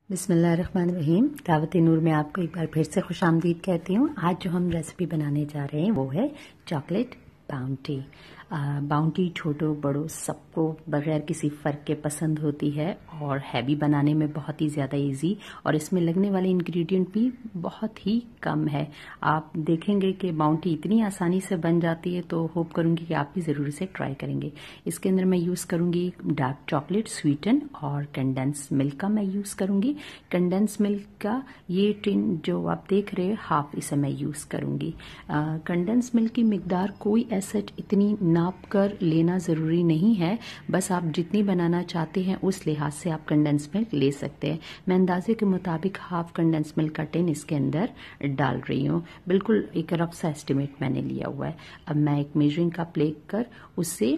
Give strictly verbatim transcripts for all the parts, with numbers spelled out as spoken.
बिस्मिल्लाहिर्रहमानिर्रहीम। दावते नूर में आपको एक बार फिर से खुशामदीद कहती हूँ। आज जो हम रेसिपी बनाने जा रहे हैं वो है चॉकलेट बाउंटी। बाउंटी छोटों बड़ों सबको बगैर किसी फ़र्क के पसंद होती है और है भी बनाने में बहुत ही ज़्यादा इजी, और इसमें लगने वाले इंग्रेडिएंट भी बहुत ही कम है। आप देखेंगे कि बाउंटी इतनी आसानी से बन जाती है, तो होप करूँगी कि आप भी ज़रूर इसे ट्राई करेंगे। इसके अंदर मैं यूज़ करूँगी डार्क चॉकलेट स्वीटन और कंडेंस मिल्क का मैं यूज़ करूँगी। कंडेंस मिल्क का ये टिन जो आप देख रहे हैं हाफ, इसे मैं यूज़ करूँगी। कंडेंस मिल्क की मिकदार कोई ऐसा इतनी नाप कर लेना ज़रूरी नहीं है, बस आप जितनी बनाना चाहते हैं उस लिहाज से आप कंडेंस मिल्क ले सकते हैं। मैं अंदाजे के मुताबिक हाफ कंडेंस मिल्क का टिन इसके अंदर डाल रही हूँ। बिल्कुल एक रफ सा एस्टिमेट मैंने लिया हुआ है। अब मैं एक मेजरिंग कप लेकर उससे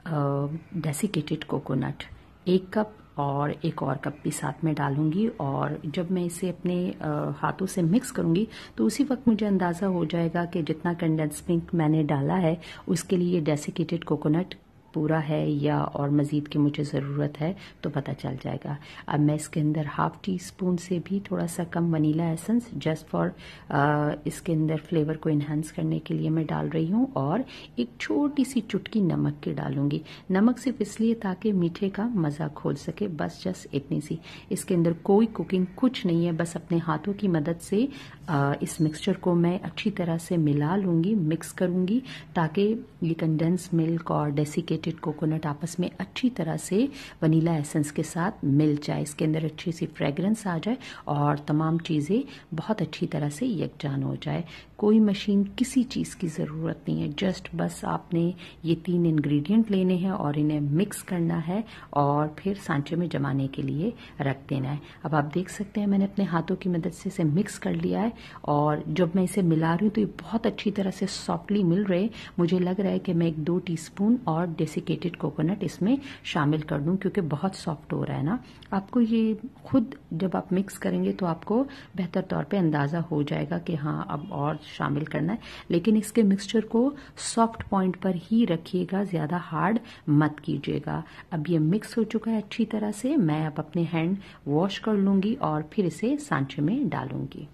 डेसिकेटेड कोकोनट एक कप और एक और कप भी साथ में डालूंगी, और जब मैं इसे अपने हाथों से मिक्स करूंगी तो उसी वक्त मुझे अंदाज़ा हो जाएगा कि जितना कंडेंस मिल्क मैंने डाला है उसके लिए डेसिकेटेड कोकोनट पूरा है या और मज़ीद की मुझे ज़रूरत है, तो पता चल जाएगा। अब मैं इसके अंदर हाफ टी स्पून से भी थोड़ा सा कम वनीला एसेंस जस्ट फॉर इसके अंदर फ्लेवर को इन्हांस करने के लिए मैं डाल रही हूँ, और एक छोटी सी चुटकी नमक की डालूंगी। नमक सिर्फ इसलिए ताकि मीठे का मज़ा खोल सके, बस जस्ट इतनी सी। इसके अंदर कोई कुकिंग कुछ नहीं है, बस अपने हाथों की मदद से आ, इस मिक्सचर को मैं अच्छी तरह से मिला लूँगी, मिक्स करूँगी, ताकि ये कंडेंस मिल्क और डेसिकेटेड कोकोनट आपस में अच्छी तरह से वनीला एसेंस के साथ मिल जाए, इसके अंदर अच्छी सी फ्रेगरेंस आ जाए और तमाम चीज़ें बहुत अच्छी तरह से यकजान हो जाए। कोई मशीन किसी चीज़ की ज़रूरत नहीं है, जस्ट बस आपने ये तीन इंग्रेडिएंट लेने हैं और इन्हें मिक्स करना है और फिर सांचे में जमाने के लिए रख देना है। अब आप देख सकते हैं मैंने अपने हाथों की मदद से इसे मिक्स कर लिया है, और जब मैं इसे मिला रही हूँ तो ये बहुत अच्छी तरह से सॉफ्टली मिल रहे। मुझे लग रहा है कि मैं एक दो टीस्पून और डेसिकेटेड कोकोनट इसमें शामिल कर दूं, क्योंकि बहुत सॉफ्ट हो रहा है ना। आपको ये खुद जब आप मिक्स करेंगे तो आपको बेहतर तौर पे अंदाज़ा हो जाएगा कि हाँ अब और शामिल करना है, लेकिन इसके मिक्सचर को सॉफ्ट पॉइंट पर ही रखिएगा, ज़्यादा हार्ड मत कीजिएगा। अब ये मिक्स हो चुका है अच्छी तरह से। मैं अब अपने हैंड वॉश कर लूँगी और फिर इसे सांचे में डालूँगी।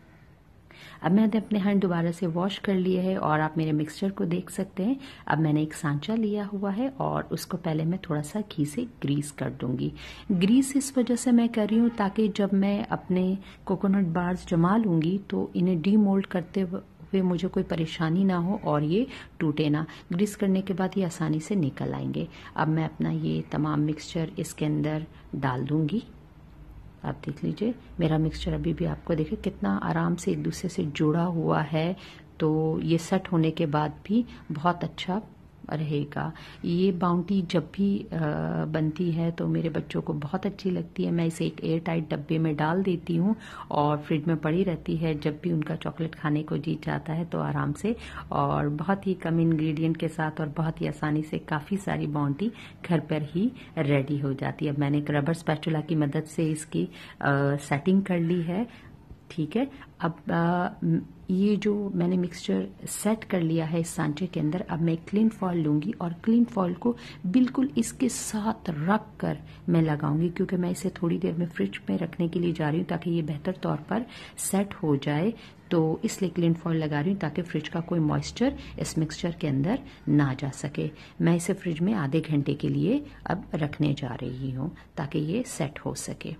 अब मैंने अपने हैंड दोबारा से वॉश कर लिए है और आप मेरे मिक्सचर को देख सकते हैं। अब मैंने एक सांचा लिया हुआ है और उसको पहले मैं थोड़ा सा घी से ग्रीस कर दूंगी। ग्रीस इस वजह से मैं कर रही हूँ ताकि जब मैं अपने कोकोनट बार्स जमा लूंगी तो इन्हें डीमोल्ड करते हुए मुझे कोई परेशानी ना हो और ये टूटे ना। ग्रीस करने के बाद ये आसानी से निकल आएंगे। अब मैं अपना ये तमाम मिक्सचर इसके अंदर डाल दूंगी। आप देख लीजिए मेरा मिक्सचर अभी भी आपको देखिए कितना आराम से एक दूसरे से जुड़ा हुआ है, तो ये सेट होने के बाद भी बहुत अच्छा रहेगा। ये बाउंटी जब भी आ, बनती है तो मेरे बच्चों को बहुत अच्छी लगती है। मैं इसे एक एयर टाइट डब्बे में डाल देती हूँ और फ्रिज में पड़ी रहती है। जब भी उनका चॉकलेट खाने को जी चाहता है तो आराम से और बहुत ही कम इंग्रेडिएंट के साथ और बहुत ही आसानी से काफ़ी सारी बाउंटी घर पर ही रेडी हो जाती है। मैंने एक रबर स्पैचुला की मदद से इसकी आ, सेटिंग कर ली है। ठीक है, अब आ, ये जो मैंने मिक्सचर सेट कर लिया है इस सांचे के अंदर, अब मैं क्लीन फॉयल लूंगी और क्लीन फॉयल को बिल्कुल इसके साथ रख कर मैं लगाऊंगी, क्योंकि मैं इसे थोड़ी देर में फ्रिज में रखने के लिए जा रही हूँ ताकि ये बेहतर तौर पर सेट हो जाए। तो इसलिए क्लीन फॉयल लगा रही हूँ ताकि फ्रिज का कोई मॉइस्चर इस मिक्सचर के अंदर ना जा सके। मैं इसे फ्रिज में आधे घंटे के लिए अब रखने जा रही हूँ ताकि ये सेट हो सके।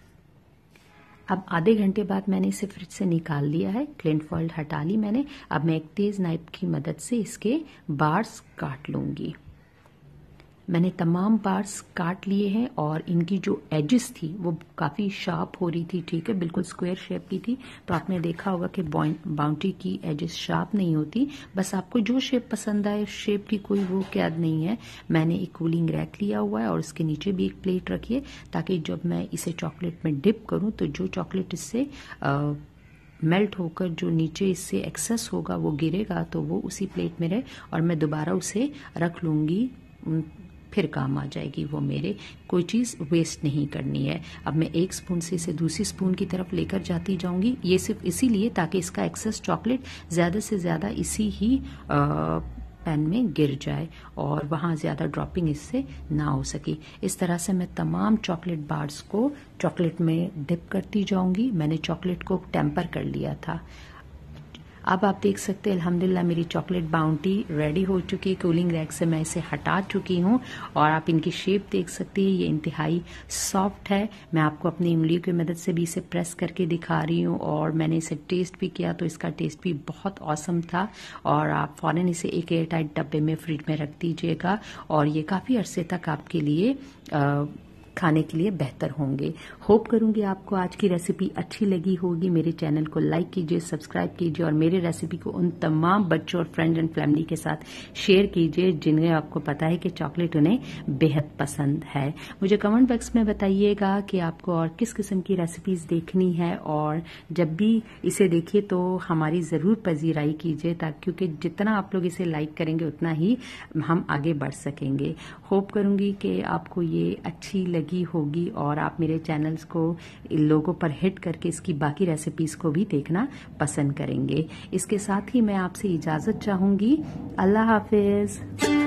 अब आधे घंटे बाद मैंने इसे फ्रिज से निकाल लिया है, क्लीन फॉयल हटा ली मैंने। अब मैं एक तेज नाइफ की मदद से इसके बार्स काट लूंगी। मैंने तमाम बार्स काट लिए हैं और इनकी जो एजेस थी वो काफ़ी शार्प हो रही थी। ठीक है, बिल्कुल स्क्वायर शेप की थी। तो आपने देखा होगा कि बाउंटी की एजेस शार्प नहीं होती। बस आपको जो शेप पसंद आए, शेप की कोई वो कैद नहीं है। मैंने एक कूलिंग रैक लिया हुआ है और उसके नीचे भी एक प्लेट रखी है ताकि जब मैं इसे चॉकलेट में डिप करूं तो जो चॉकलेट इससे आ, मेल्ट होकर जो नीचे इससे एक्सेस होगा वो गिरेगा तो वो उसी प्लेट में रहे और मैं दोबारा उसे रख लूँगी, फिर काम आ जाएगी वो मेरे। कोई चीज़ वेस्ट नहीं करनी है। अब मैं एक स्पून से इसे दूसरी स्पून की तरफ लेकर जाती जाऊंगी, ये सिर्फ इसीलिए ताकि इसका एक्सेस चॉकलेट ज़्यादा से ज़्यादा इसी ही आ, पैन में गिर जाए और वहाँ ज़्यादा ड्रॉपिंग इससे ना हो सके। इस तरह से मैं तमाम चॉकलेट बार्स को चॉकलेट में डिप करती जाऊंगी। मैंने चॉकलेट को टेम्पर कर लिया था। अब आप देख सकते हैं अल्हम्दुलिल्लाह मेरी चॉकलेट बाउंटी रेडी हो चुकी है। कूलिंग रैक से मैं इसे हटा चुकी हूँ और आप इनकी शेप देख सकती हैं। ये इंतहाई सॉफ्ट है। मैं आपको अपनी उंगलियों की मदद से भी इसे प्रेस करके दिखा रही हूँ और मैंने इसे टेस्ट भी किया तो इसका टेस्ट भी बहुत ऑसम था। और आप फौरन इसे एक एयर टाइट डब्बे में फ्रिज में रख दीजिएगा और ये काफ़ी अरसे तक आपके लिए आ, खाने के लिए बेहतर होंगे। होप करूंगी आपको आज की रेसिपी अच्छी लगी होगी। मेरे चैनल को लाइक कीजिए, सब्सक्राइब कीजिए और मेरे रेसिपी को उन तमाम बच्चों और फ्रेंड्स एंड फैमिली के साथ शेयर कीजिए जिन्हें आपको पता है कि चॉकलेट उन्हें बेहद पसंद है। मुझे कमेंट बॉक्स में बताइएगा कि आपको और किस किस्म की रेसिपीज देखनी है और जब भी इसे देखिए तो हमारी ज़रूर पजीराई कीजिए ताकि क्योंकि जितना आप लोग इसे लाइक करेंगे उतना ही हम आगे बढ़ सकेंगे। होप करूंगी कि आपको ये अच्छी लगी होगी और आप मेरे चैनल्स को इन लोगों पर हिट करके इसकी बाकी रेसिपीज को भी देखना पसंद करेंगे। इसके साथ ही मैं आपसे इजाजत चाहूंगी। अल्लाह हाफिज।